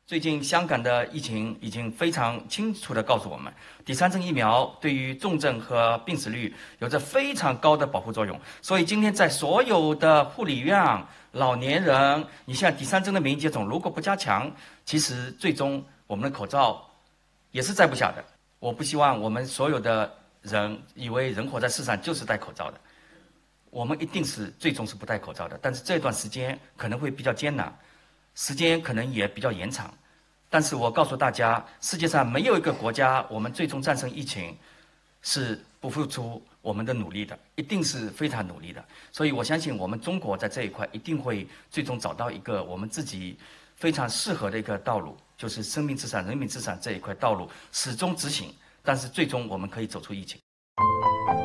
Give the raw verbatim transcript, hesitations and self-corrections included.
最近香港的疫情已经非常清楚地告诉我们，第三针疫苗对于重症和病死率有着非常高的保护作用。所以今天在所有的护理院、老年人，你像第三针的免疫接种，如果不加强，其实最终我们的口罩也是摘不下的。我不希望我们所有的人以为人活在世上就是戴口罩的，我们一定是最终是不戴口罩的。但是这段时间可能会比较艰难，时间可能也比较延长。但是我告诉大家，世界上没有一个国家我们最终战胜疫情是不付出我们的努力的，一定是非常努力的。所以我相信我们中国在这一块一定会最终找到一个我们自己非常适合的一个道路，就是生命至上、人民至上这一块道路始终执行，但是最终我们可以走出疫情。